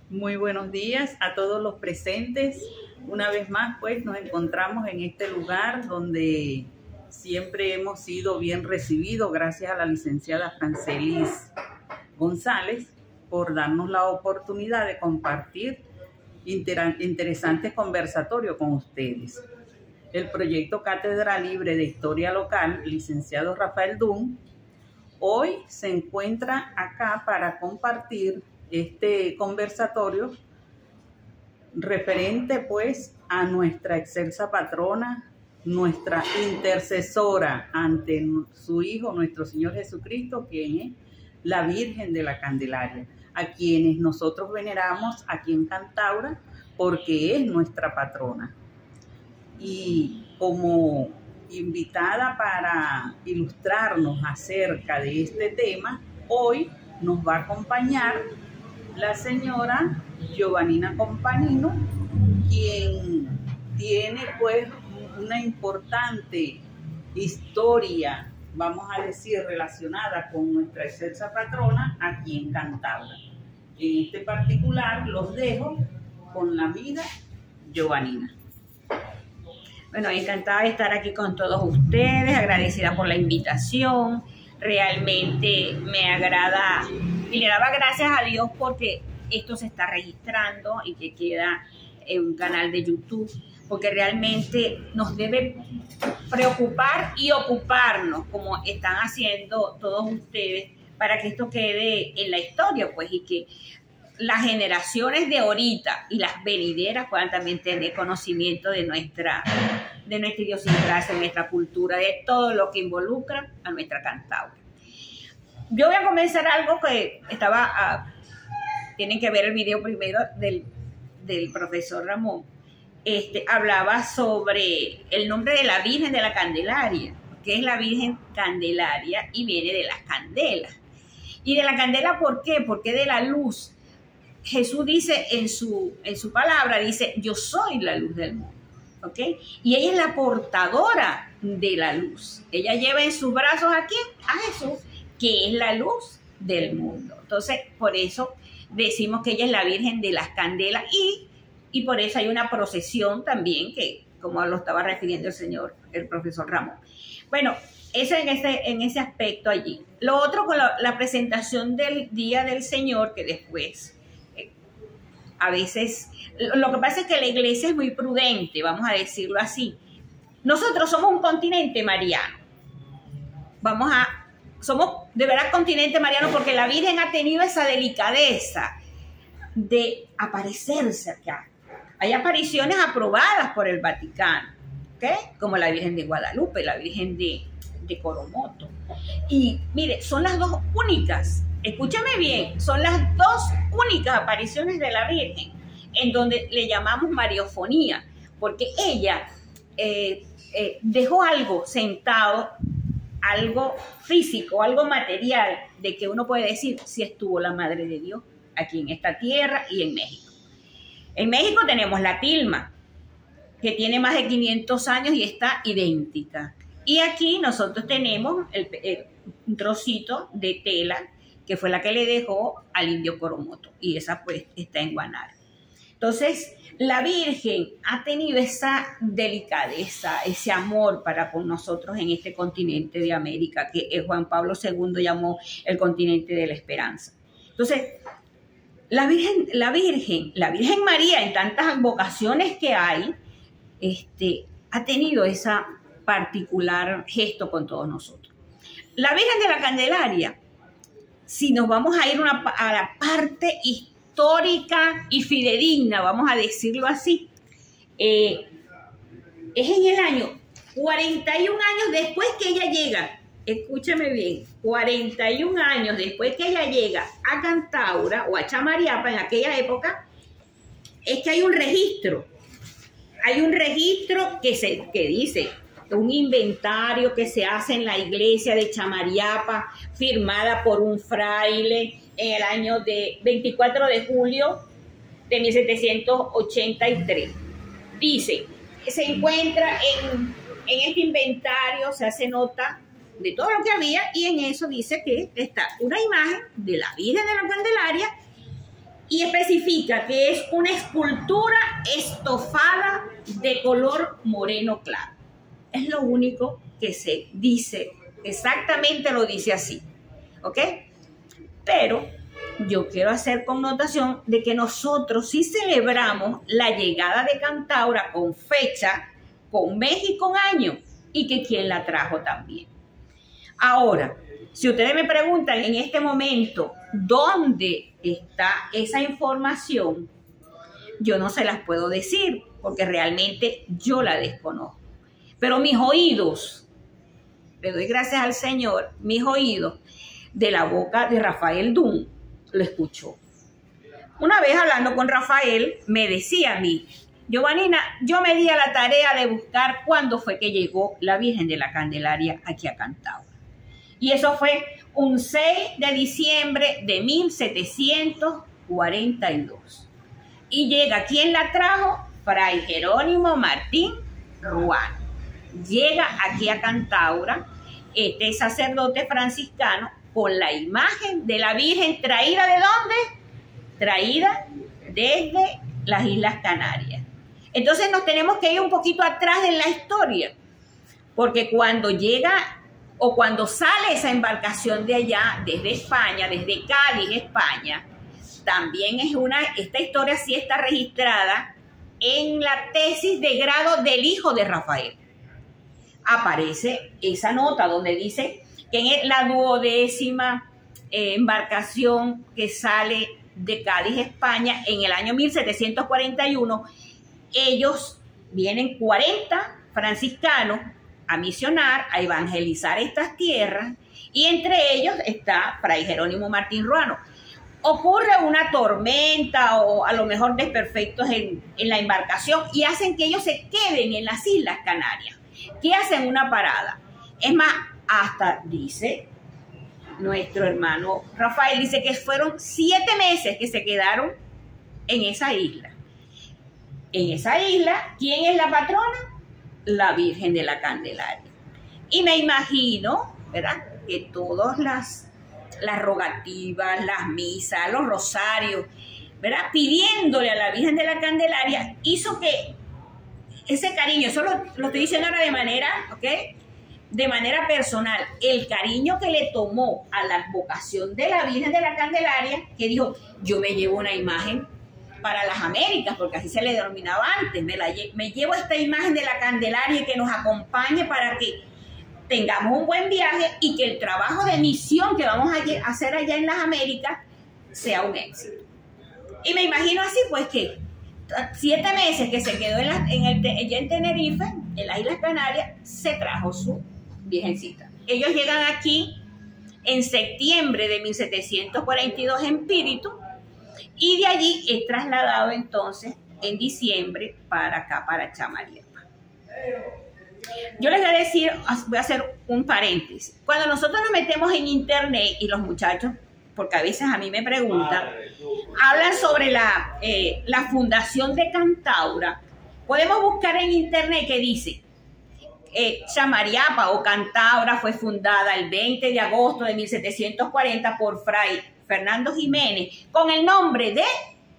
Muy buenos días a todos los presentes. Una vez más, pues, nos encontramos en este lugar donde siempre hemos sido bien recibidos, gracias a la licenciada Francelis González por darnos la oportunidad de compartir interesantes conversatorios con ustedes. El proyecto Cátedra Libre de Historia Local, licenciado Rafael Dunn, hoy se encuentra acá para compartir este conversatorio referente pues a nuestra excelsa patrona, nuestra intercesora ante su Hijo, nuestro Señor Jesucristo, quien es la Virgen de la Candelaria, a quienes nosotros veneramos aquí en Cantaura porque es nuestra patrona. Y como invitada para ilustrarnos acerca de este tema, hoy nos va a acompañar la señora Giovannina Companino, quien tiene pues una importante historia, vamos a decir, relacionada con nuestra excelsa patrona aquí en Cantabria. En este particular los dejo con la vida Giovannina. Bueno, encantada de estar aquí con todos ustedes, agradecida por la invitación. Realmente me agrada y le daba gracias a Dios porque esto se está registrando y que queda en un canal de YouTube, porque realmente nos debe preocupar y ocuparnos como están haciendo todos ustedes para que esto quede en la historia, pues, y que las generaciones de ahorita y las venideras puedan también tener conocimiento de nuestra idiosincrasia, de nuestra cultura, de todo lo que involucra a nuestra Cantabria. Yo voy a comenzar algo que tienen que ver el video primero del profesor Ramón. Hablaba sobre el nombre de la Virgen de la Candelaria, que es la Virgen Candelaria y viene de las candelas. Y de la candela, ¿por qué? Porque de la luz. Jesús dice en su palabra, dice, yo soy la luz del mundo, ¿ok? Y ella es la portadora de la luz. Ella lleva en sus brazos ¿a quién? A Jesús, que es la luz del mundo. Entonces, por eso decimos que ella es la Virgen de las Candelas y por eso hay una procesión también, que como lo estaba refiriendo el profesor Ramón. Bueno, eso en ese aspecto allí. Lo otro con la presentación del Día del Señor, que después... A veces, lo que pasa es que la iglesia es muy prudente, vamos a decirlo así. Nosotros somos un continente mariano. Somos de verdad continente mariano porque la Virgen ha tenido esa delicadeza de aparecerse acá. Hay apariciones aprobadas por el Vaticano, ¿ok? Como la Virgen de Guadalupe, la Virgen de Coromoto. Y mire, son las dos únicas. Escúchame bien, son las dos únicas apariciones de la Virgen en donde le llamamos mariofonía, porque ella dejó algo sentado, algo físico, algo material, de que uno puede decir si estuvo la Madre de Dios aquí en esta tierra y en México. En México tenemos la tilma, que tiene más de 500 años y está idéntica. Y aquí nosotros tenemos un trocito de tela que fue la que le dejó al indio Coromoto, y esa pues está en Guanare. Entonces, la Virgen ha tenido esa delicadeza, ese amor para con nosotros en este continente de América, que Juan Pablo II llamó el continente de la esperanza. Entonces, la Virgen María, en tantas vocaciones que hay, ha tenido esa particular gesto con todos nosotros. La Virgen de la Candelaria, si nos vamos a ir a la parte histórica y fidedigna, vamos a decirlo así, es en el año 41 años después que ella llega, escúcheme bien, 41 años después que ella llega a Cantaura o a Chamariapa en aquella época, es que hay un registro que dice, un inventario que se hace en la iglesia de Chamariapa, firmada por un fraile en el año de 24 de julio de 1783. Dice, se encuentra en este inventario, se hace nota de todo lo que había y en eso dice que está una imagen de la Virgen de la Candelaria y especifica significa que es una escultura estofada de color moreno claro. Es lo único que se dice, exactamente lo dice así, ¿ok? Pero yo quiero hacer connotación de que nosotros sí celebramos la llegada de Cantaura con fecha, con mes y con año, y que quién la trajo también. Ahora, si ustedes me preguntan en este momento dónde está esa información, yo no se las puedo decir porque realmente yo la desconozco. Pero mis oídos, le doy gracias al Señor, mis oídos de la boca de Rafael Dun lo escuchó. Una vez hablando con Rafael, me decía a mí, Giovanina, yo me di a la tarea de buscar cuándo fue que llegó la Virgen de la Candelaria aquí a Cantaura. Y eso fue un 6 de diciembre de 1742. Y llega, ¿quién la trajo? Fray Jerónimo Martín Ruano. Llega aquí a Cantaura, este sacerdote franciscano, con la imagen de la Virgen traída ¿de dónde? Traída desde las Islas Canarias. Entonces nos tenemos que ir un poquito atrás en la historia, porque cuando llega o cuando sale esa embarcación de allá, desde España, desde Cádiz, España, también esta historia sí está registrada en la tesis de grado del hijo de Rafael. Aparece esa nota donde dice que en la 12ª embarcación que sale de Cádiz, España, en el año 1741, ellos vienen 40 franciscanos a misionar, a evangelizar estas tierras, y entre ellos está Fray Jerónimo Martín Ruano. Ocurre una tormenta o a lo mejor desperfectos en la embarcación y hacen que ellos se queden en las Islas Canarias, que hacen una parada. Es más, hasta dice nuestro hermano Rafael, dice que fueron 7 meses que se quedaron en esa isla. En esa isla, ¿quién es la patrona? La Virgen de la Candelaria. Y me imagino, ¿verdad?, que todas las rogativas, las misas, los rosarios, ¿verdad?, pidiéndole a la Virgen de la Candelaria, hizo que ese cariño, eso lo estoy diciendo ahora de manera, ¿ok?, de manera personal, el cariño que le tomó a la advocación de la Virgen de la Candelaria, que dijo, yo me llevo una imagen para las Américas, porque así se le denominaba antes, me llevo esta imagen de la Candelaria y que nos acompañe para que tengamos un buen viaje y que el trabajo de misión que vamos a hacer allá en las Américas sea un éxito. Y me imagino así, pues, que 7 meses que se quedó allá en Tenerife, en las Islas Canarias, se trajo su virgencita. Ellos llegan aquí en septiembre de 1742 en Píritu, y de allí es trasladado entonces en diciembre para acá, para Chamariapa. Yo les voy a decir, voy a hacer un paréntesis. Cuando nosotros nos metemos en internet y los muchachos, porque a veces a mí me preguntan, hablan sobre la fundación de Cantaura, podemos buscar en internet que dice Chamariapa o Cantaura fue fundada el 20 de agosto de 1740 por Fray Fernando Jiménez con el nombre de,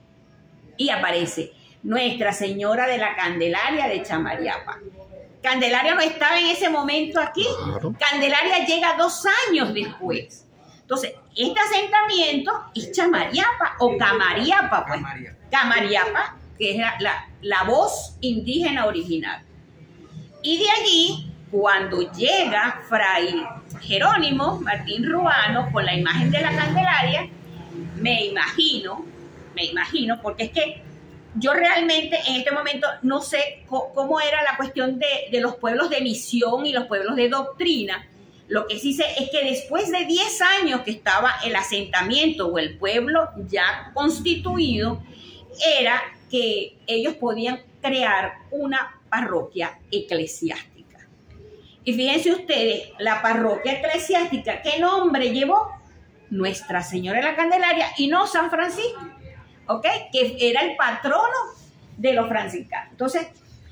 y aparece Nuestra Señora de la Candelaria de Chamariapa. Candelaria no estaba en ese momento aquí. Candelaria llega 2 años después. Entonces, este asentamiento es Chamariapa o Camariapa, pues. Camariapa, que es la voz indígena original. Y de allí, cuando llega Fray Jerónimo Martín Ruano con la imagen de la Candelaria, me imagino, porque es que yo realmente en este momento no sé cómo era la cuestión de los pueblos de misión y los pueblos de doctrina. Lo que sí sé es que después de 10 años que estaba el asentamiento o el pueblo ya constituido, era que ellos podían crear una parroquia eclesiástica. Y fíjense ustedes, la parroquia eclesiástica, ¿qué nombre llevó? Nuestra Señora de la Candelaria y no San Francisco, ¿ok? Que era el patrono de los franciscanos. Entonces,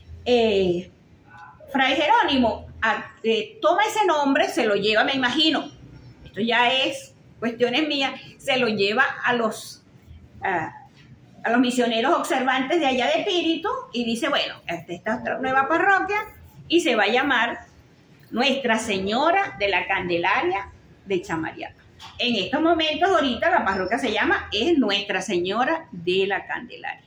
Fray Jerónimo toma ese nombre, se lo lleva, me imagino, esto ya es cuestiones mías, se lo lleva a a los misioneros observantes de allá de Espíritu y dice, bueno, esta es otra nueva parroquia y se va a llamar Nuestra Señora de la Candelaria de Chamariata. En estos momentos, ahorita la parroquia se llama es Nuestra Señora de la Candelaria.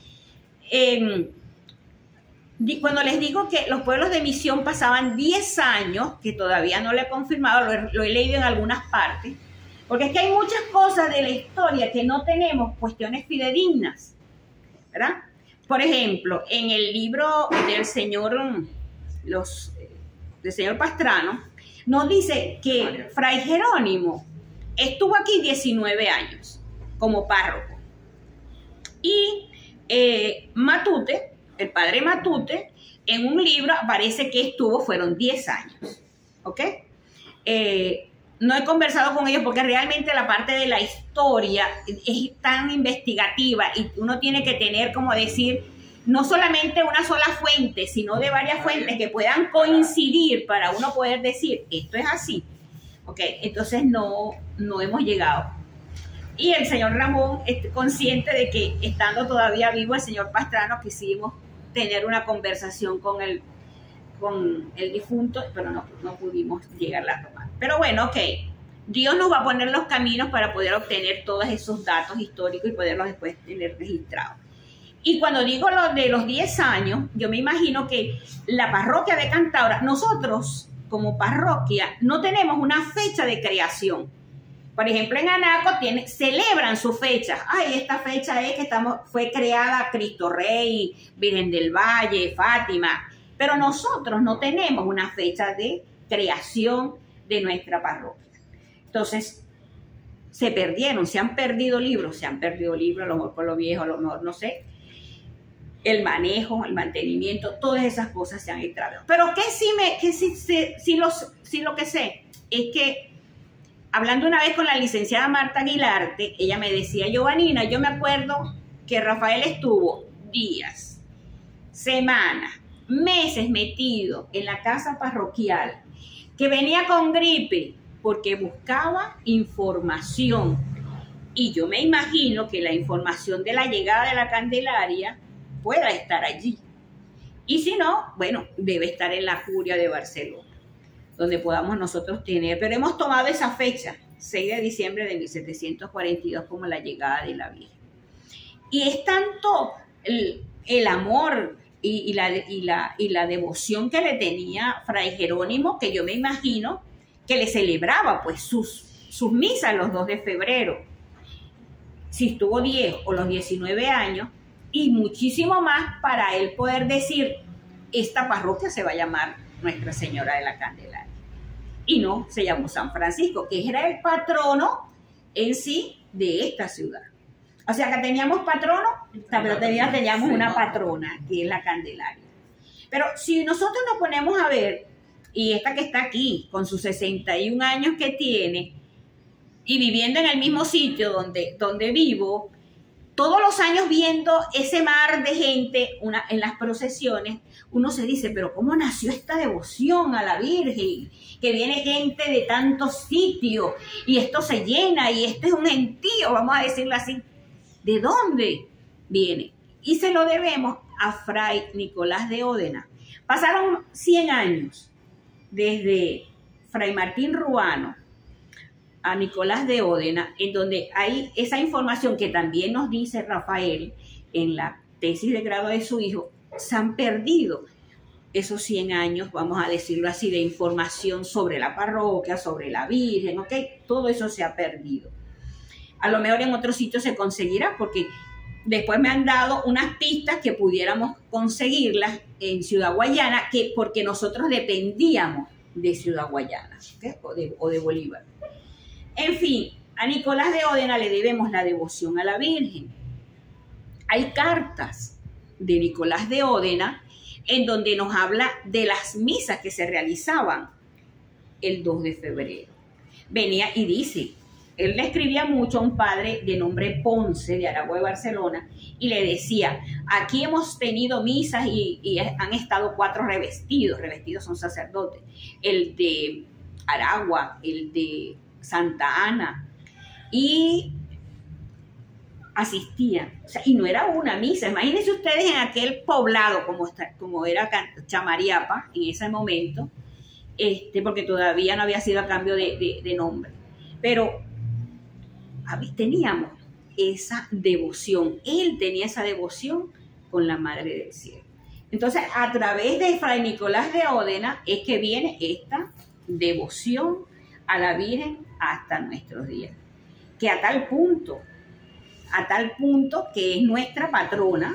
Cuando les digo que los pueblos de misión pasaban 10 años, que todavía no lo he confirmado, lo he leído en algunas partes, porque es que hay muchas cosas de la historia que no tenemos cuestiones fidedignas, ¿verdad? Por ejemplo, en el libro del señor Pastrano, nos dice que Fray Jerónimo estuvo aquí 19 años como párroco. Y Matute, el padre Matute, en un libro aparece que fueron 10 años, ¿ok? No he conversado con ellos porque realmente la parte de la historia es tan investigativa y uno tiene que tener, como decir, no solamente una sola fuente, sino de varias fuentes que puedan coincidir para uno poder decir, esto es así, ¿ok? Entonces no hemos llegado. Y el señor Ramón es consciente de que estando todavía vivo el señor Pastrano quisimos tener una conversación con el difunto, pero no pudimos llegarla a tomar. Pero bueno, ok, Dios nos va a poner los caminos para poder obtener todos esos datos históricos y poderlos después tener registrados. Y cuando digo lo de los 10 años, yo me imagino que la parroquia de Cantaura, nosotros como parroquia no tenemos una fecha de creación. Por ejemplo, en Anaco celebran sus fechas. Ay, esta fecha es que fue creada Cristo Rey, Virgen del Valle, Fátima. Pero nosotros no tenemos una fecha de creación de nuestra parroquia. Entonces, se han perdido libros, a lo mejor por lo viejo, a lo mejor no sé. El manejo, el mantenimiento, todas esas cosas se han extraviado. Pero lo que sé es que, hablando una vez con la licenciada Marta Aguilarte, ella me decía, Giovanina, yo me acuerdo que Rafael estuvo días, semanas, meses metido en la casa parroquial, que venía con gripe porque buscaba información. Y yo me imagino que la información de la llegada de la Candelaria pueda estar allí. Y si no, bueno, debe estar en la Curia de Barcelona, donde podamos nosotros tener. Pero hemos tomado esa fecha, 6 de diciembre de 1742, como la llegada de la Virgen. Y es tanto el amor y la devoción que le tenía Fray Jerónimo, que yo me imagino que le celebraba pues sus misas los 2 de febrero. Si estuvo 10 o los 19 años, y muchísimo más para él poder decir, esta parroquia se va a llamar Nuestra Señora de la Candelaria. Y no se llamó San Francisco, que era el patrono en sí de esta ciudad. O sea que teníamos patrono, pero teníamos una patrona, que es la Candelaria. Pero si nosotros nos ponemos a ver, y esta que está aquí, con sus 61 años que tiene, y viviendo en el mismo sitio donde vivo, todos los años viendo ese mar de gente en las procesiones, uno se dice, pero ¿cómo nació esta devoción a la Virgen? Que viene gente de tantos sitios y esto se llena y este es un gentío, vamos a decirlo así. ¿De dónde viene? Y se lo debemos a Fray Nicolás de Ódena. Pasaron 100 años desde Fray Martín Ruano a Nicolás de Ódena, en donde hay esa información que también nos dice Rafael en la tesis de grado de su hijo, se han perdido esos 100 años, vamos a decirlo así, de información sobre la parroquia, sobre la Virgen, ¿ok? Todo eso se ha perdido. A lo mejor en otros sitios se conseguirá, porque después me han dado unas pistas que pudiéramos conseguirlas en Ciudad Guayana, porque nosotros dependíamos de Ciudad Guayana, ¿okay? o de Bolívar. En fin, a Nicolás de Ódena le debemos la devoción a la Virgen. Hay cartas de Nicolás de Ódena en donde nos habla de las misas que se realizaban el 2 de febrero. Venía y dice, él le escribía mucho a un padre de nombre Ponce, de Aragua de Barcelona, y le decía, aquí hemos tenido misas y han estado 4 revestidos son sacerdotes, el de Aragua, el de Santa Ana y asistían, o sea, y no era una misa. Imagínense ustedes en aquel poblado como era Chamariapa en ese momento, porque todavía no había sido a cambio de nombre, pero teníamos esa devoción. Él tenía esa devoción con la Madre del Cielo. Entonces, a través de Fray Nicolás de Ódena es que viene esta devoción a la Virgen hasta nuestros días, que a tal punto que es nuestra patrona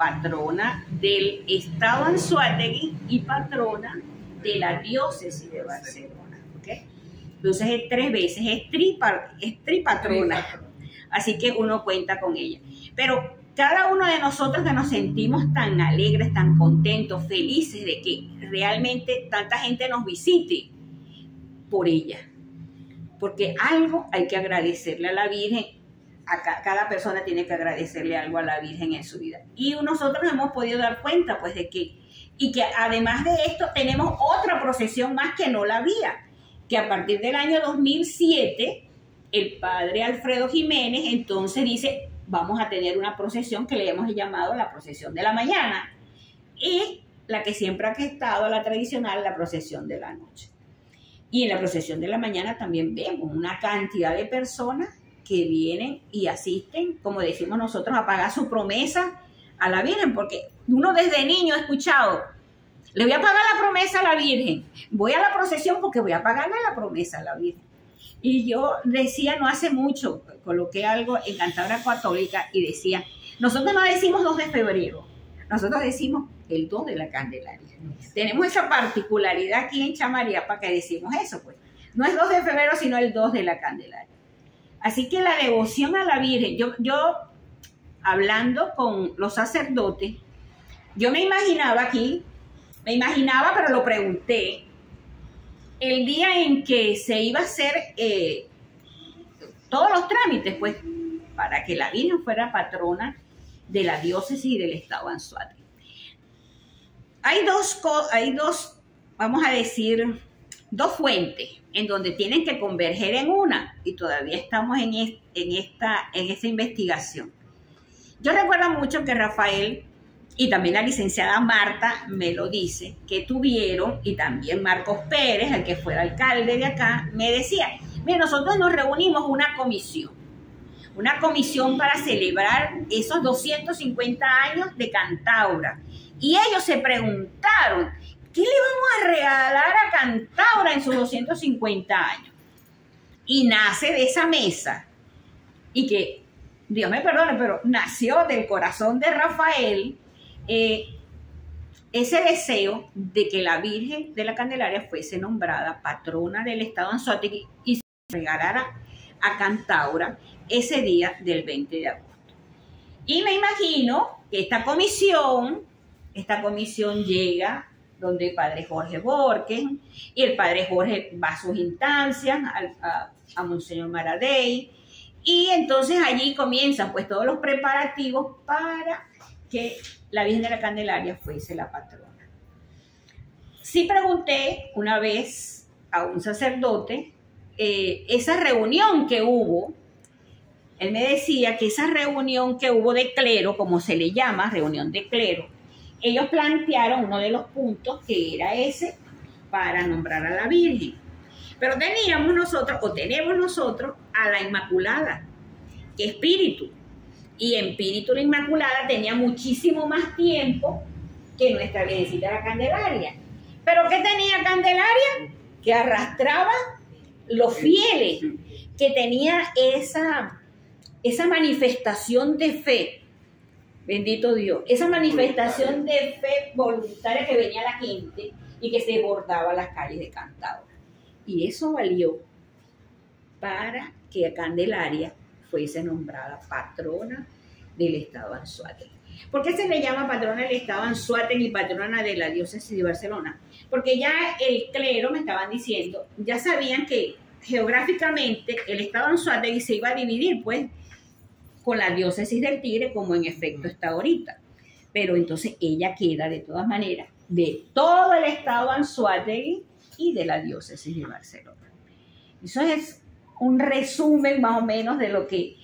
del Estado Anzoátegui y patrona de la diócesis de Barcelona, ¿okay? Entonces es 3 veces, es tripatrona, así que uno cuenta con ella. Pero cada uno de nosotros que nos sentimos tan alegres, tan contentos, felices de que realmente tanta gente nos visite por ella, porque algo hay que agradecerle a la Virgen. Cada persona tiene que agradecerle algo a la Virgen en su vida. Y nosotros nos hemos podido dar cuenta, pues, de que, y que además de esto tenemos otra procesión más que no la había, que a partir del año 2007, el padre Alfredo Jiménez entonces dice, vamos a tener una procesión que le hemos llamado la procesión de la mañana, y la que siempre ha estado, la tradicional, la procesión de la noche. Y en la procesión de la mañana también vemos una cantidad de personas que vienen y asisten, como decimos nosotros, a pagar su promesa a la Virgen, porque uno desde niño ha escuchado, le voy a pagar la promesa a la Virgen, voy a la procesión porque voy a pagarle la promesa a la Virgen. Y yo decía, no hace mucho, coloqué algo en Cantabria Católica y decía, nosotros no decimos 2 de febrero, nosotros decimos el 2 de la Candelaria. Tenemos esa particularidad aquí en Chamariapa que decimos eso, pues. No es 2 de febrero, sino el 2 de la Candelaria. Así que la devoción a la Virgen, yo hablando con los sacerdotes, yo me imaginaba, pero lo pregunté, el día en que se iba a hacer todos los trámites, pues, para que la Virgen fuera patrona de la diócesis y del Estado Anzoátegui. Hay dos, vamos a decir, 2 fuentes en donde tienen que converger en una, y todavía estamos en esa investigación. Yo recuerdo mucho que Rafael y también la licenciada Marta me lo dice, que tuvieron, y también Marcos Pérez, el que fue el alcalde de acá, me decía, mira, nosotros nos reunimos una comisión para celebrar esos 250 años de Cantaura, y ellos se preguntaron, ¿qué le vamos a regalar a Cantaura en sus 250 años? Y nace de esa mesa, y que, Dios me perdone, pero nació del corazón de Rafael ese deseo de que la Virgen de la Candelaria fuese nombrada patrona del Estado Anzoátegui y se regalara a Cantaura ese día del 20 de agosto. Y me imagino que esta comisión llega donde el padre Jorge Borges, y el padre Jorge va a sus instancias, a Monseñor Maradei, y entonces allí comienzan pues todos los preparativos para que la Virgen de la Candelaria fuese la patrona. Sí pregunté una vez a un sacerdote, esa reunión que hubo, él me decía que esa reunión que hubo de clero, como se le llama, reunión de clero, ellos plantearon uno de los puntos que era ese para nombrar a la Virgen. Pero tenemos nosotros a la Inmaculada, que es Espíritu. Y Espíritu la Inmaculada tenía muchísimo más tiempo que nuestra Virgencita la Candelaria. ¿Pero qué tenía Candelaria? Que arrastraba los fieles, que tenía esa manifestación de fe. Bendito Dios, esa manifestación de fe voluntaria que venía la gente y que se desbordaba las calles de Cantaura. Y eso valió para que Candelaria fuese nombrada patrona del Estado Anzoátegui. ¿Por qué se le llama patrona del Estado Anzoátegui y patrona de la diócesis de Barcelona? Porque ya el clero, me estaban diciendo, ya sabían que geográficamente el Estado Anzoátegui se iba a dividir, pues, con la diócesis del Tigre, como en efecto está ahorita. Pero entonces ella queda de todas maneras de todo el Estado Anzoátegui y de la diócesis de Barcelona. Eso es un resumen más o menos de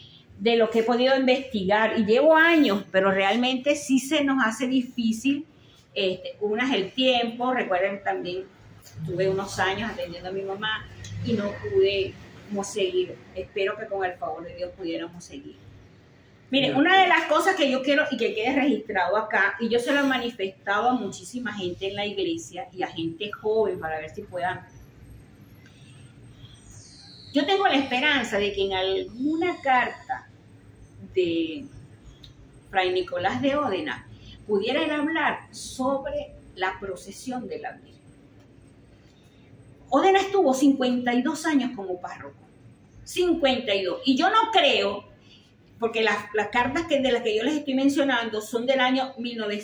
de lo que he podido investigar, y llevo años, pero realmente sí se nos hace difícil. Una es el tiempo, recuerden también, tuve unos años atendiendo a mi mamá y no pudimos seguir. Espero que con el favor de Dios pudiéramos seguir. Miren, una de las cosas que yo quiero y que quede registrado acá, y yo se lo he manifestado a muchísima gente en la iglesia y a gente joven para ver si puedan. Yo tengo la esperanza de que en alguna carta de Fray Nicolás de Ódena pudieran hablar sobre la procesión de la Virgen. Ódena estuvo 52 años como párroco. 52. Y yo no creo, porque las cartas de las que yo les estoy mencionando son del año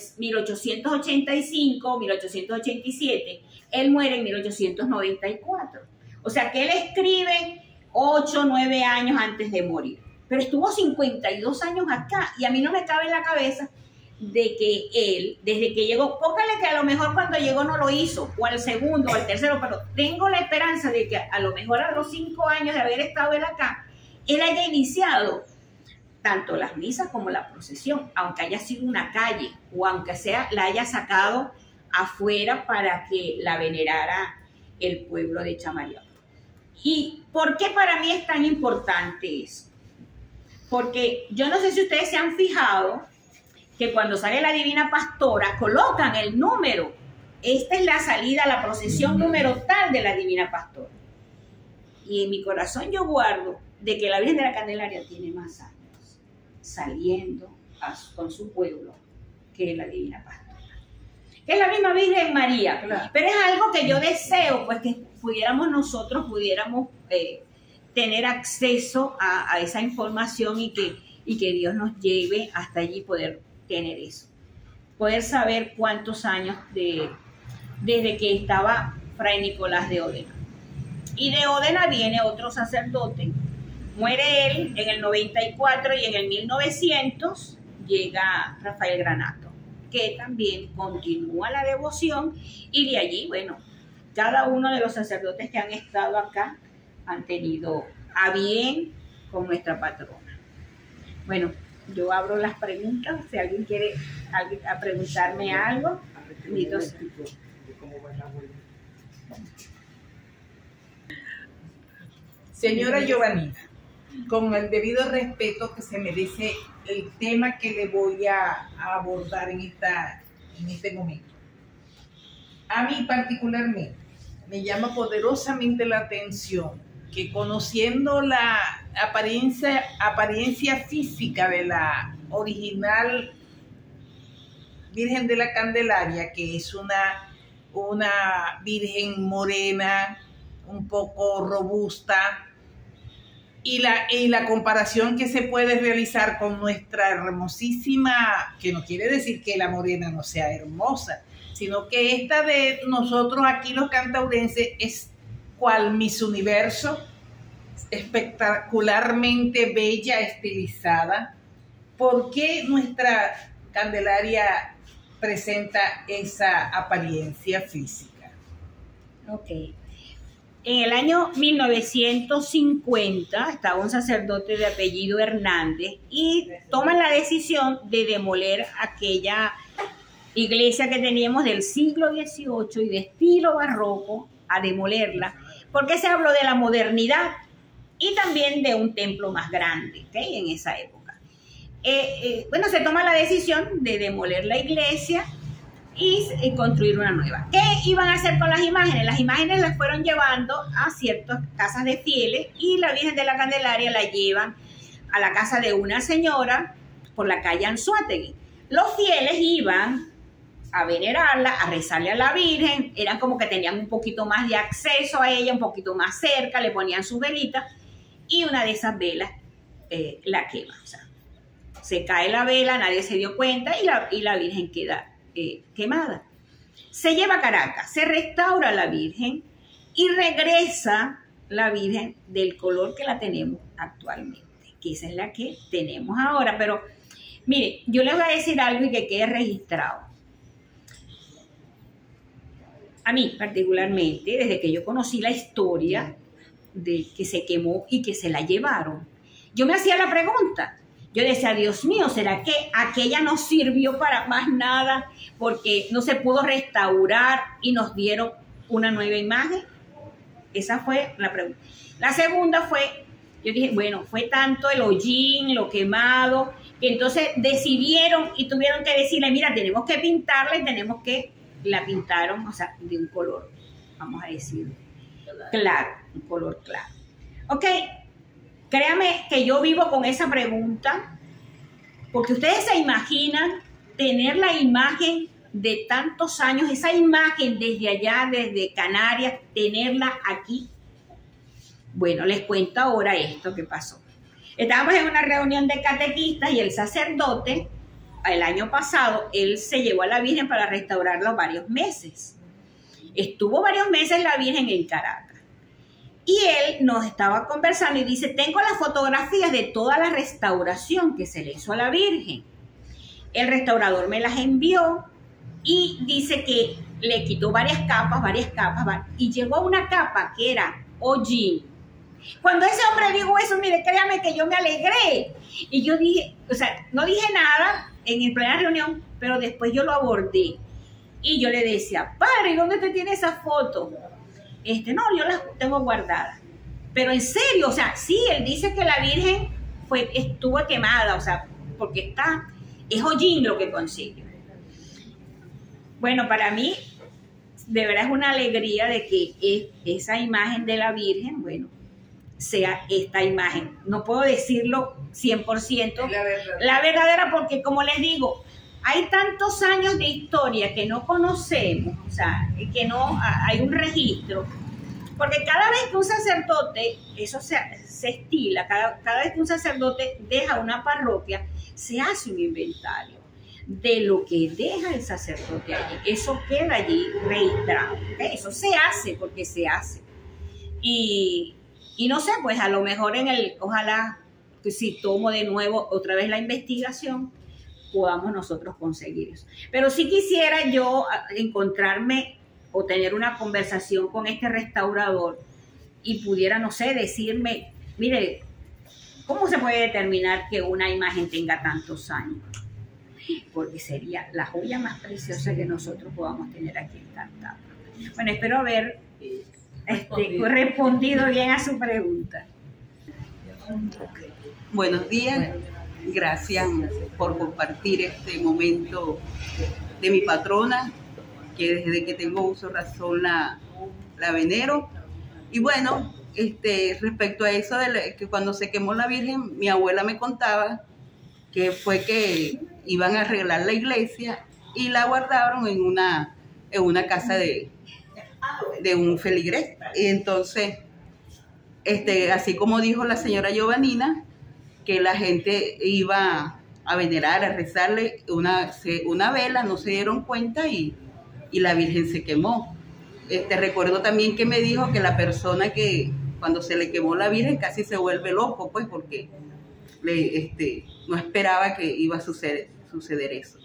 1885, 1887. Él muere en 1894. O sea que él escribe 8, 9 años antes de morir. Pero estuvo 52 años acá y a mí no me cabe en la cabeza de que él, desde que llegó, póngale que a lo mejor cuando llegó no lo hizo, o al segundo, o al tercero, pero tengo la esperanza de que a lo mejor a los 5 años de haber estado él acá, él haya iniciado tanto las misas como la procesión, aunque haya sido una calle, o aunque sea, la haya sacado afuera para que la venerara el pueblo de Chamaría. ¿Y por qué para mí es tan importante eso? Porque yo no sé si ustedes se han fijado que cuando sale la Divina Pastora colocan el número. Esta es la salida, la procesión número tal de la Divina Pastora. Y en mi corazón yo guardo de que la Virgen de la Candelaria tiene más años saliendo con su pueblo que la Divina Pastora. Que es la misma Virgen María. Claro. Pero es algo que yo deseo, pues que nosotros pudiéramos tener acceso a esa información y que Dios nos lleve hasta allí poder tener eso. Poder saber cuántos años desde que estaba Fray Nicolás de Ódena. Y de Ódena viene otro sacerdote, muere él en el 94 y en el 1900 llega Rafael Granato, que también continúa la devoción y de allí, bueno, cada uno de los sacerdotes que han estado acá han tenido a bien con nuestra patrona. Bueno, yo abro las preguntas, si alguien quiere preguntarme algo. Señora Giovanni, con el debido respeto que se merece el tema que le voy a abordar en este momento. A mí particularmente me llama poderosamente la atención que, conociendo la apariencia física de la original Virgen de la Candelaria, que es una virgen morena, un poco robusta, y la comparación que se puede realizar con nuestra hermosísima, que no quiere decir que la morena no sea hermosa, sino que esta de nosotros aquí los cantaurenses es cual Miss Universo, espectacularmente bella, estilizada. ¿Por qué nuestra Candelaria presenta esa apariencia física? Ok. En el año 1950 estaba un sacerdote de apellido Hernández y toman la decisión de demoler aquella iglesia que teníamos del siglo XVIII y de estilo barroco, a demolerla, porque se habló de la modernidad y también de un templo más grande, ¿okay? En esa época. Bueno, se toma la decisión de demoler la iglesia y construir una nueva. ¿Qué iban a hacer con las imágenes? Las imágenes las fueron llevando a ciertas casas de fieles y la Virgen de la Candelaria la llevan a la casa de una señora por la calle Anzoátegui. Los fieles iban a venerarla, a rezarle a la Virgen, eran como que tenían un poquito más de acceso a ella, un poquito más cerca, le ponían sus velitas y una de esas velas la quema. O sea, se cae la vela, nadie se dio cuenta y la Virgen queda quemada. Se lleva a Caracas, se restaura la Virgen y regresa la Virgen del color que la tenemos actualmente, que esa es la que tenemos ahora. Pero mire, yo les voy a decir algo y que quede registrado. A mí particularmente, desde que yo conocí la historia de que se quemó y que se la llevaron, yo me hacía la pregunta. Yo decía, Dios mío, ¿será que aquella no sirvió para más nada porque no se pudo restaurar y nos dieron una nueva imagen? Esa fue la pregunta. La segunda fue, yo dije, bueno, fue tanto el hollín, lo quemado, que entonces decidieron y tuvieron que decirle, mira, tenemos que pintarla y tenemos que, la pintaron, o sea, de un color, vamos a decir, claro, un color claro. Ok, créame que yo vivo con esa pregunta, porque ustedes se imaginan tener la imagen de tantos años, esa imagen desde allá, desde Canarias, tenerla aquí. Bueno, les cuento ahora esto que pasó. Estábamos en una reunión de catequistas y el sacerdote, el año pasado, él se llevó a la Virgen para restaurarla varios meses. Estuvo varios meses la Virgen en Caracas. Y él nos estaba conversando y dice, tengo las fotografías de toda la restauración que se le hizo a la Virgen. El restaurador me las envió y dice que le quitó varias capas, y llegó a una capa que era hollín. Cuando ese hombre dijo eso, mire, créame que yo me alegré. Y yo dije, o sea, no dije nada en plena reunión, pero después yo lo abordé. Y yo le decía, padre, ¿y dónde te tiene esa foto? No, yo las tengo guardadas. Pero en serio, o sea, sí, él dice que la Virgen estuvo quemada, o sea, porque es hollín lo que consiguió. Bueno, para mí, de verdad es una alegría de que esa imagen de la Virgen, bueno, sea esta imagen. No puedo decirlo 100%, la verdadera, porque como les digo, hay tantos años de historia que no conocemos, o sea, que no hay un registro, porque cada vez que un sacerdote, eso se estila, cada vez que un sacerdote deja una parroquia, se hace un inventario de lo que deja el sacerdote allí. Eso queda allí registrado, ¿okay? Eso se hace porque se hace. Y no sé, pues a lo mejor ojalá que si tomo de nuevo otra vez la investigación, podamos nosotros conseguir eso. Pero sí quisiera yo encontrarme o tener una conversación con este restaurador y pudiera, no sé, decirme, mire, ¿cómo se puede determinar que una imagen tenga tantos años? Porque sería la joya más preciosa que nosotros podamos tener aquí en Cartago. Bueno, espero haber respondido bien a su pregunta. Buenos días, gracias por compartir este momento de mi patrona, que desde que tengo uso razón la venero. Y bueno, respecto a eso de que cuando se quemó la Virgen, mi abuela me contaba que fue que iban a arreglar la iglesia y la guardaron en una casa de un feligrés. Y entonces, así como dijo la señora Giovannina, que la gente iba a venerar, a rezarle una vela, no se dieron cuenta y la Virgen se quemó. Recuerdo también que me dijo que la persona que cuando se le quemó la Virgen casi se vuelve loco, pues porque no esperaba que iba a suceder eso.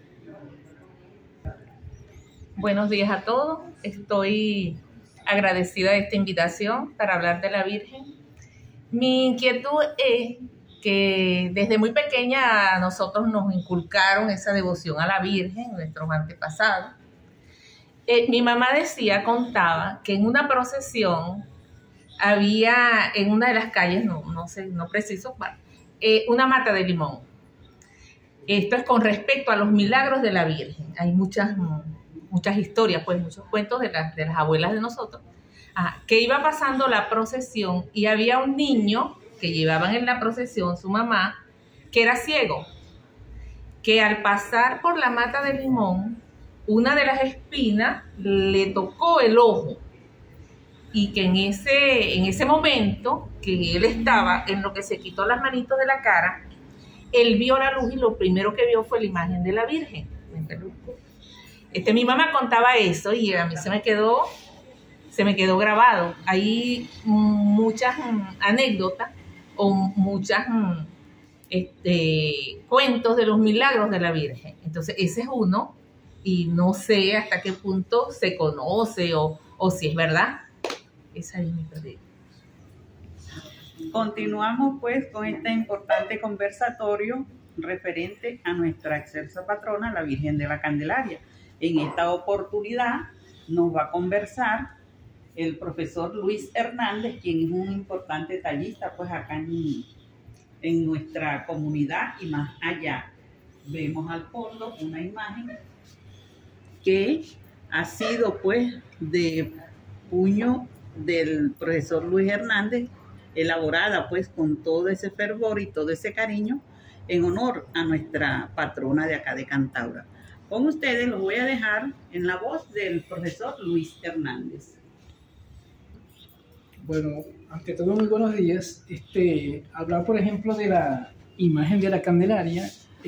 Buenos días a todos. Estoy agradecida de esta invitación para hablar de la Virgen. Mi inquietud es que desde muy pequeña a nosotros nos inculcaron esa devoción a la Virgen, nuestros antepasados. Mi mamá contaba que en una procesión había en una de las calles, no sé, no preciso cuál, una mata de limón. Esto es con respecto a los milagros de la Virgen. Hay muchas historias, pues muchos cuentos de las abuelas de nosotros, que iba pasando la procesión y había un niño que llevaban en la procesión, su mamá, que era ciego, que al pasar por la mata de limón, una de las espinas le tocó el ojo y que en ese momento que él estaba en lo que se quitó las manitos de la cara, él vio la luz y lo primero que vio fue la imagen de la Virgen. Mi mamá contaba eso y a mí se me quedó grabado. Hay muchas anécdotas o muchas cuentos de los milagros de la Virgen. Entonces ese es uno y no sé hasta qué punto se conoce o si es verdad. Esa es mi pregunta. Continuamos pues con este importante conversatorio referente a nuestra excelsa patrona, la Virgen de la Candelaria. En esta oportunidad nos va a conversar el profesor Luis Hernández, quien es un importante tallista pues acá en nuestra comunidad y más allá. Vemos al fondo una imagen que ha sido pues de puño del profesor Luis Hernández, elaborada pues con todo ese fervor y todo ese cariño en honor a nuestra patrona de acá de Cantaura. Con ustedes los voy a dejar en la voz del profesor Luis Hernández. Bueno, ante todo muy buenos días. Hablar por ejemplo de la imagen de la Candelaria,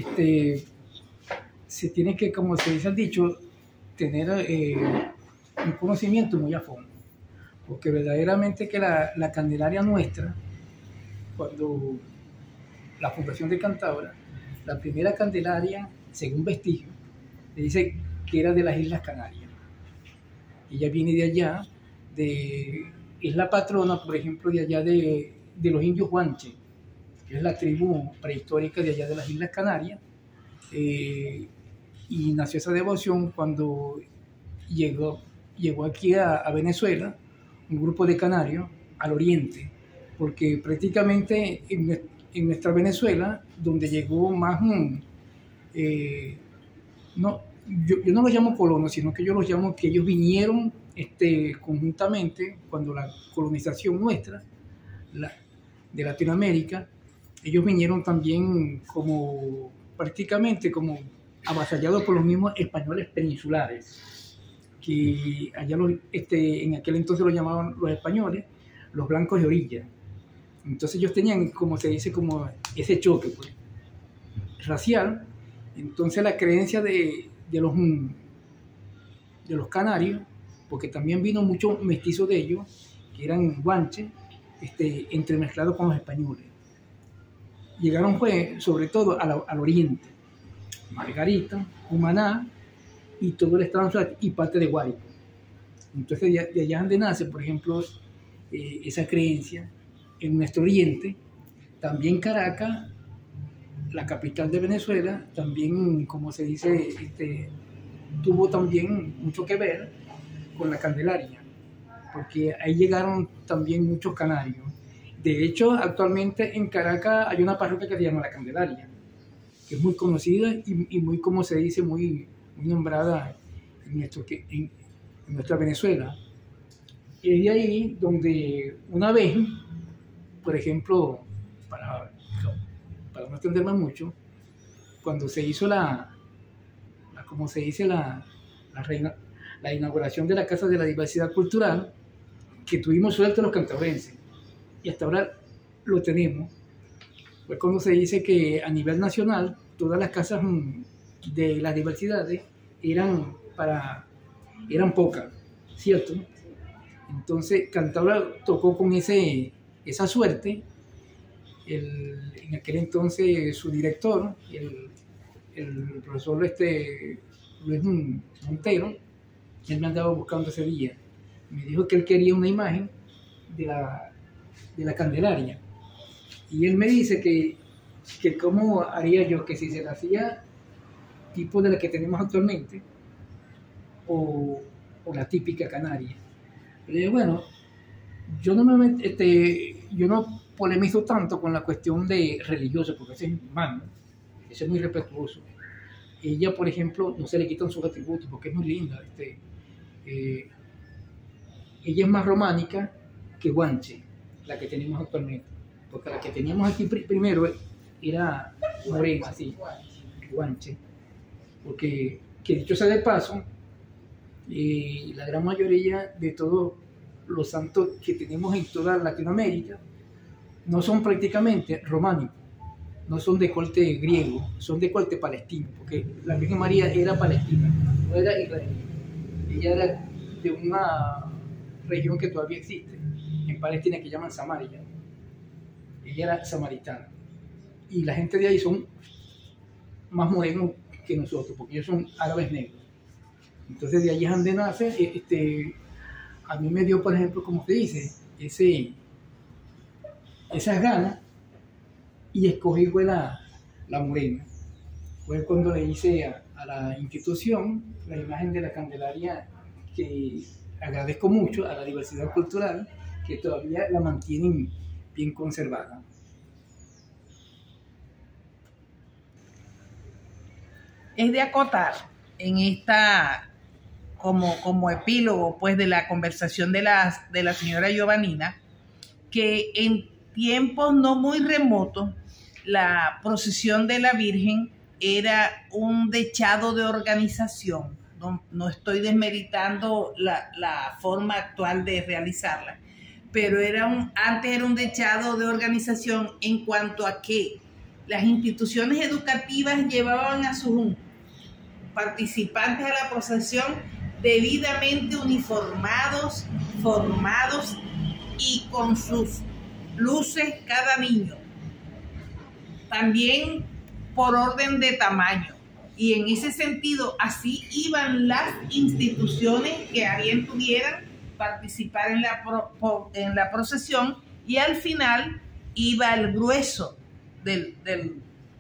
se tiene que, como se dice el dicho, tener un conocimiento muy a fondo, porque verdaderamente que la Candelaria nuestra, cuando la fundación de Cantabria, la primera Candelaria, según vestigio, se dice que era de las Islas Canarias. Ella viene de allá, es la patrona, por ejemplo, de allá de los indios Guanche, que es la tribu prehistórica de allá de las Islas Canarias, y nació esa devoción cuando llegó aquí a Venezuela un grupo de canarios al oriente, porque prácticamente en nuestra Venezuela, donde llegó más yo no los llamo colonos, sino que yo los llamo que ellos vinieron conjuntamente cuando la colonización nuestra de Latinoamérica, ellos vinieron también prácticamente como avasallados por los mismos españoles peninsulares, que allá en aquel entonces los llamaban los españoles los blancos de orilla. Entonces ellos tenían, como se dice, como ese choque pues, racial. Entonces la creencia de los canarios, porque también vino mucho mestizo de ellos, que eran guanches, entremezclados con los españoles. Llegaron pues, sobre todo al oriente, Margarita, Cumaná y todo el estado y parte de Guárico. Entonces de allá donde nace, por ejemplo, esa creencia en nuestro oriente. También Caracas, la capital de Venezuela, también, como se dice, tuvo también mucho que ver con la Candelaria, porque ahí llegaron también muchos canarios. De hecho, actualmente en Caracas hay una parroquia que se llama La Candelaria, que es muy conocida y muy, como se dice, muy nombrada en nuestra Venezuela. Y es de ahí donde una vez, por ejemplo, para no extenderme mucho, cuando se hizo como se dice, la inauguración de la Casa de la Diversidad Cultural, que tuvimos suerte los cantabrenses, y hasta ahora lo tenemos, pues cuando se dice que a nivel nacional todas las casas de las diversidades eran pocas, ¿cierto? Entonces Cantabria tocó con esa suerte. En aquel entonces su director, el profesor Luis Montero, él me andaba buscando ese día. Me dijo que él quería una imagen de la Candelaria. Y él me dice que cómo haría yo, que si se la hacía tipo de la que tenemos actualmente o la típica canaria. Le dije, bueno, yo no polemizo tanto con la cuestión de religiosa, porque ese es humano, ese es muy respetuoso. Ella, por ejemplo, no se le quitan sus atributos porque es muy linda. Ella es más románica que guanche, la que tenemos actualmente, porque la que teníamos aquí primero era morena, así, guanche, porque, que dicho sea de paso, la gran mayoría de todos los santos que tenemos en toda Latinoamérica no son prácticamente románicos, no son de corte griego, son de corte palestino, porque la Virgen María era palestina, no era israelí. Ella era de una región que todavía existe en Palestina, que llaman Samaria. Ella era samaritana. Y la gente de ahí son más modernos que nosotros, porque ellos son árabes negros. Entonces de allí es donde nace, a mí me dio, por ejemplo, como se dice, esas ganas y escogí fue la morena. Fue cuando le hice a la institución la imagen de la Candelaria, que agradezco mucho a la diversidad cultural que todavía la mantienen bien conservada. Es de acotar en esta, como epílogo pues de la conversación de la señora Giovannina, que en tiempos no muy remotos la procesión de la Virgen era un dechado de organización. No estoy desmeritando la forma actual de realizarla, pero antes era un dechado de organización en cuanto a que las instituciones educativas llevaban a sus participantes a la procesión debidamente uniformados, formados y con sus luces cada niño. También por orden de tamaño. Y en ese sentido, así iban las instituciones que a bien pudieran participar en la procesión, y al final iba el grueso del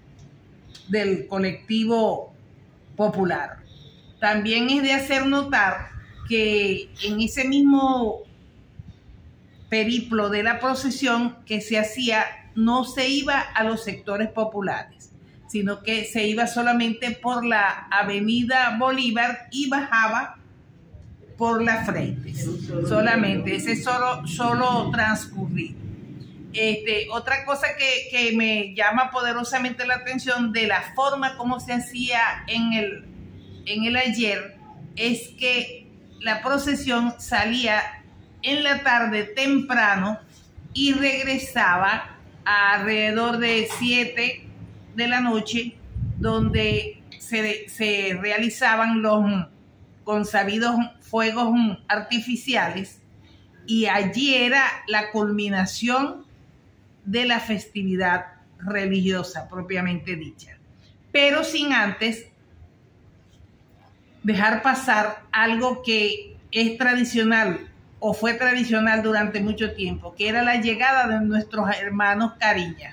colectivo popular. También es de hacer notar que en ese mismo periplo de la procesión que se hacía, no se iba a los sectores populares, sino que se iba solamente por la Avenida Bolívar y bajaba por las Frentes, solamente, ese solo transcurrir. Otra cosa que me llama poderosamente la atención de la forma como se hacía en el ayer es que la procesión salía en la tarde temprano y regresaba alrededor de 7 de la noche, donde se realizaban los consabidos fuegos artificiales, y allí era la culminación de la festividad religiosa propiamente dicha, pero sin antes dejar pasar algo que es tradicional o fue tradicional durante mucho tiempo, que era la llegada de nuestros hermanos Cariñas.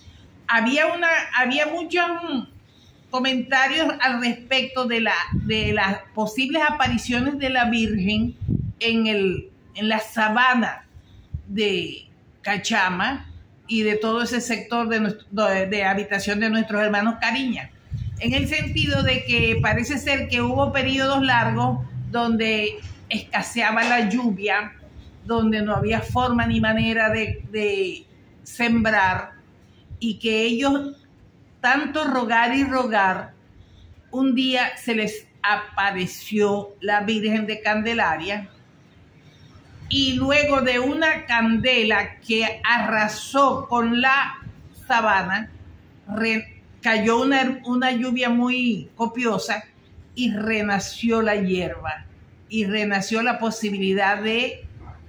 Había muchos comentarios al respecto de las posibles apariciones de la Virgen en la sabana de Cachama y de todo ese sector de habitación de nuestros hermanos Cariñas, en el sentido de que parece ser que hubo periodos largos donde escaseaba la lluvia, donde no había forma ni manera de sembrar, y que ellos, tanto rogar y rogar, un día se les apareció la Virgen de Candelaria, y luego de una candela que arrasó con la sabana, cayó una lluvia muy copiosa y renació la hierba, y renació la posibilidad de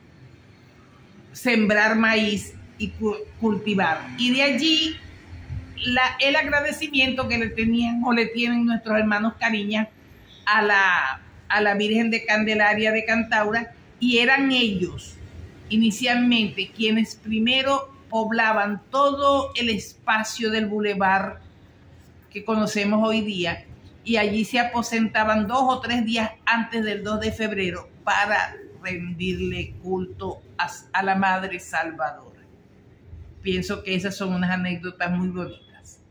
sembrar maíz y cultivar. Y de allí el agradecimiento que le tenían o le tienen nuestros hermanos Cariñas a la Virgen de Candelaria de Cantaura, y eran ellos inicialmente quienes primero poblaban todo el espacio del bulevar que conocemos hoy día, y allí se aposentaban 2 o 3 días antes del 2 de febrero para rendirle culto a la Madre Salvadora. Pienso que esas son unas anécdotas muy bonitas.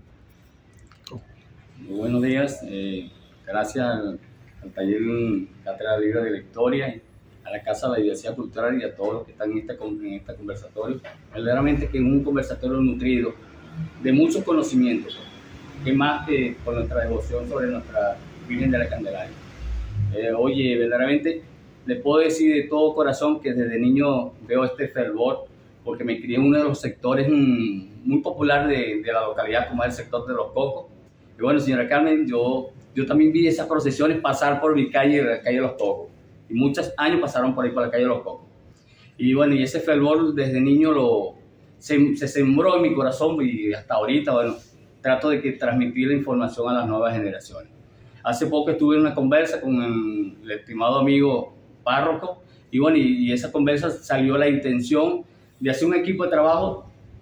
Muy buenos días. Gracias al taller Cátedra Libre de la Historia, a la Casa de la Diversidad Cultural y a todos los que están en este conversatorio. Verdaderamente que es un conversatorio nutrido de muchos conocimientos, que más que por nuestra devoción sobre nuestra Virgen de la Candelaria. Oye, verdaderamente le puedo decir de todo corazón que desde niño veo este fervor, porque me crié en uno de los sectores muy popular de la localidad, como es el sector de Los Cocos. Y bueno, señora Carmen, yo también vi esas procesiones pasar por mi calle, la calle de Los Cocos. Y muchos años pasaron por ahí, por la calle de Los Cocos. Y bueno, y ese fervor desde niño se sembró en mi corazón, y hasta ahorita, bueno, trato de transmitir la información a las nuevas generaciones. Hace poco estuve en una conversa con el estimado amigo párroco, y bueno, y esa conversa salió la intención de hacer un equipo de trabajo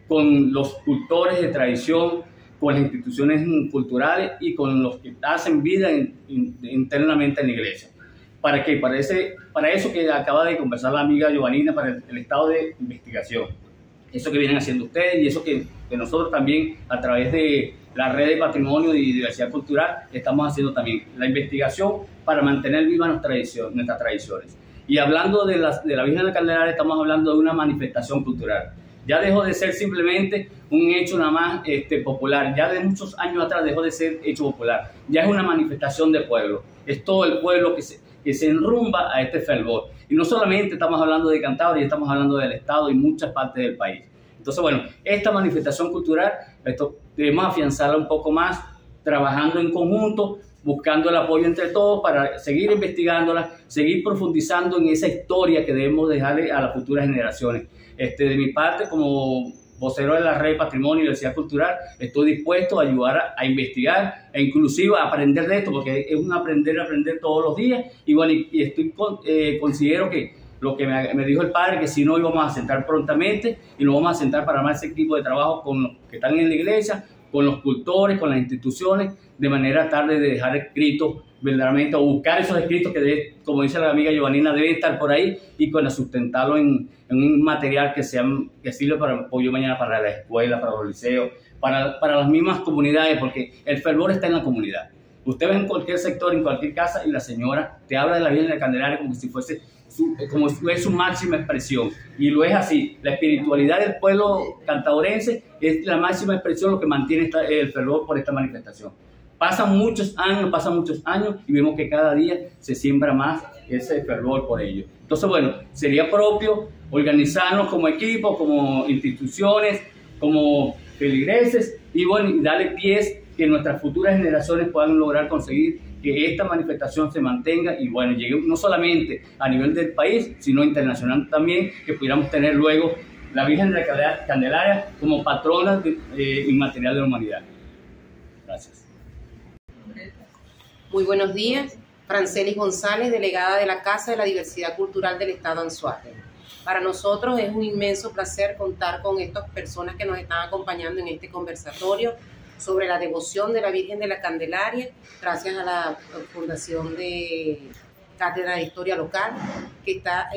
con los cultores de tradición, con las instituciones culturales y con los que hacen vida internamente en la iglesia. ¿Para qué? Para eso que acaba de conversar la amiga Giovanina, para el estado de investigación. Eso que vienen haciendo ustedes y eso que nosotros también a través de la red de patrimonio y diversidad cultural estamos haciendo también. La investigación para mantener vivas nuestras tradiciones. Y hablando de la Virgen de la Candelaria, estamos hablando de una manifestación cultural. Ya dejó de ser simplemente un hecho nada más popular. Ya de muchos años atrás dejó de ser hecho popular. Ya es una manifestación de pueblo. Es todo el pueblo que se enrumba a este fervor. Y no solamente estamos hablando de Cantabria, estamos hablando del Estado y muchas partes del país. Entonces, bueno, esta manifestación cultural, debemos afianzarla un poco más, trabajando en conjunto, buscando el apoyo entre todos para seguir investigándola, seguir profundizando en esa historia que debemos dejarle a las futuras generaciones. De mi parte, como vocero de la Red Patrimonio y Diversidad Cultural, estoy dispuesto a ayudar a investigar e inclusive a aprender de esto, porque es un aprender todos los días. Y bueno, considero que lo que me dijo el padre, que si no íbamos a sentar prontamente y nos vamos a sentar para más ese tipo de trabajo con los que están en la iglesia, con los cultores, con las instituciones, de manera tal de dejar escritos verdaderamente, o buscar esos escritos que, como dice la amiga Giovanina, deben estar por ahí y con sustentarlo en un material que sirva para apoyo mañana para la escuela, para los liceos, para las mismas comunidades, porque el fervor está en la comunidad. Usted ve en cualquier sector, en cualquier casa, y la señora te habla de la Virgen de la Candelaria como si fuese su máxima expresión, y lo es así. La espiritualidad del pueblo cantadorense es la máxima expresión, lo que mantiene el fervor por esta manifestación. Pasan muchos años y vemos que cada día se siembra más ese fervor por ello. Entonces, bueno, sería propio organizarnos como equipo, como instituciones, como feligreses, y bueno, y darle pies que nuestras futuras generaciones puedan lograr conseguir que esta manifestación se mantenga y bueno, llegue no solamente a nivel del país, sino internacional también, que pudiéramos tener luego la Virgen de la Candelaria como patrona inmaterial de la humanidad. Gracias. Muy buenos días. Francelis González, delegada de la Casa de la Diversidad Cultural del Estado Anzoátegui. Para nosotros es un inmenso placer contar con estas personas que nos están acompañando en este conversatorio sobre la devoción de la Virgen de la Candelaria, gracias a la Fundación de Cátedra de Historia Local, que está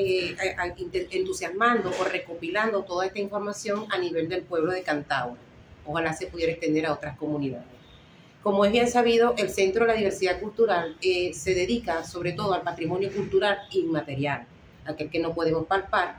entusiasmando o recopilando toda esta información a nivel del pueblo de Cantabria. Ojalá se pudiera extender a otras comunidades. Como es bien sabido, el Centro de la Diversidad Cultural se dedica sobre todo al patrimonio cultural inmaterial, aquel que no podemos palpar,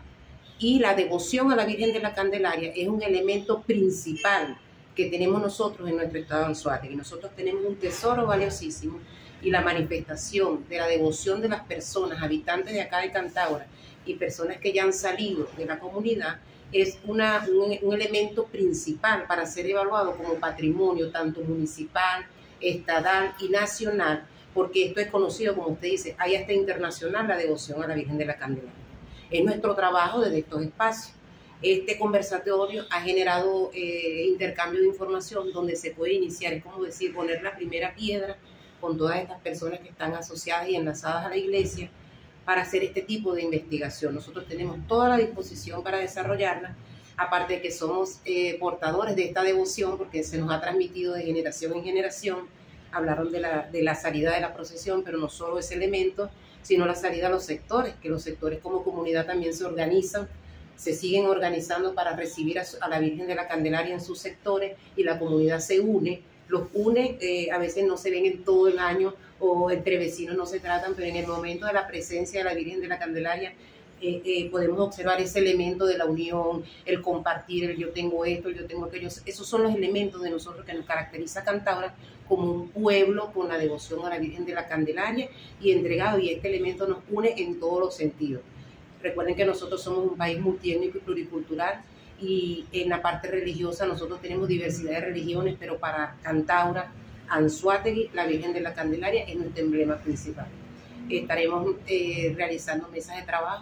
y la devoción a la Virgen de la Candelaria es un elemento principal que tenemos nosotros en nuestro estado de Anzoátegui. Nosotros tenemos un tesoro valiosísimo, y la manifestación de la devoción de las personas, habitantes de acá de Cantabria y personas que ya han salido de la comunidad, es un elemento principal para ser evaluado como patrimonio tanto municipal, estatal y nacional, porque esto es conocido, como usted dice, hay hasta internacional la devoción a la Virgen de la Candelaria. Es nuestro trabajo desde estos espacios. Este conversatorio ha generado intercambio de información donde se puede iniciar, es como decir, poner la primera piedra con todas estas personas que están asociadas y enlazadas a la iglesia para hacer este tipo de investigación. Nosotros tenemos toda la disposición para desarrollarla, aparte de que somos portadores de esta devoción porque se nos ha transmitido de generación en generación. Hablaron de la salida de la procesión, pero no solo ese elemento, sino la salida a los sectores, que los sectores como comunidad también se organizan, se siguen organizando para recibir a la Virgen de la Candelaria en sus sectores, y la comunidad se une, los une, a veces no se ven en todo el año o entre vecinos no se tratan, pero en el momento de la presencia de la Virgen de la Candelaria podemos observar ese elemento de la unión, el compartir, el yo tengo esto, el yo tengo aquello. Esos son los elementos de nosotros que nos caracteriza a Cantabria como un pueblo con la devoción a la Virgen de la Candelaria y entregado, y este elemento nos une en todos los sentidos. Recuerden que nosotros somos un país multiétnico y pluricultural, y en la parte religiosa nosotros tenemos diversidad de religiones, pero para Cantabria, Anzoátegui, la Virgen de la Candelaria es nuestro emblema principal. Estaremos realizando mesas de trabajo.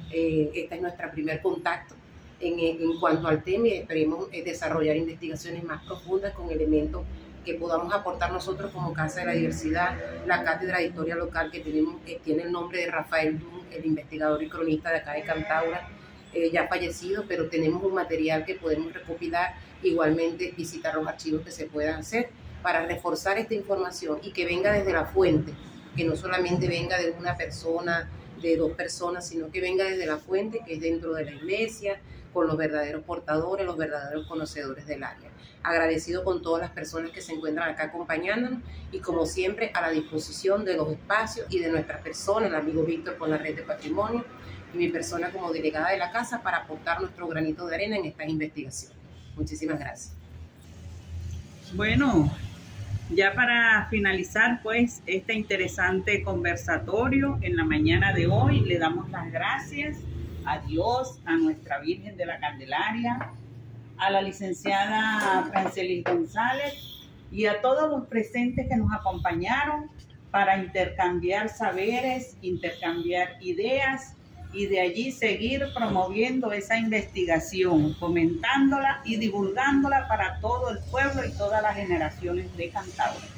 Este es nuestro primer contacto en cuanto al tema, y esperemos desarrollar investigaciones más profundas con elementos que podamos aportar nosotros como Casa de la Diversidad, la Cátedra de Historia Local que tenemos, que tiene el nombre de Rafael Dun, el investigador y cronista de acá de Cantabria, ya fallecido, pero tenemos un material que podemos recopilar, igualmente visitar los archivos que se puedan hacer para reforzar esta información y que venga desde la fuente, que no solamente venga de una persona, de 2 personas, sino que venga desde la fuente, que es dentro de la iglesia, con los verdaderos portadores, los verdaderos conocedores del área. Agradecido con todas las personas que se encuentran acá acompañándonos y como siempre a la disposición de los espacios y de nuestras personas, el amigo Víctor con la Red de Patrimonio y mi persona como delegada de la casa para aportar nuestro granito de arena en estas investigaciones. Muchísimas gracias. Bueno, ya para finalizar pues este interesante conversatorio en la mañana de hoy, le damos las gracias a Dios, a nuestra Virgen de la Candelaria, a la licenciada Francelis González y a todos los presentes que nos acompañaron para intercambiar saberes, intercambiar ideas y de allí seguir promoviendo esa investigación, fomentándola y divulgándola para todo el pueblo y todas las generaciones de cantadores.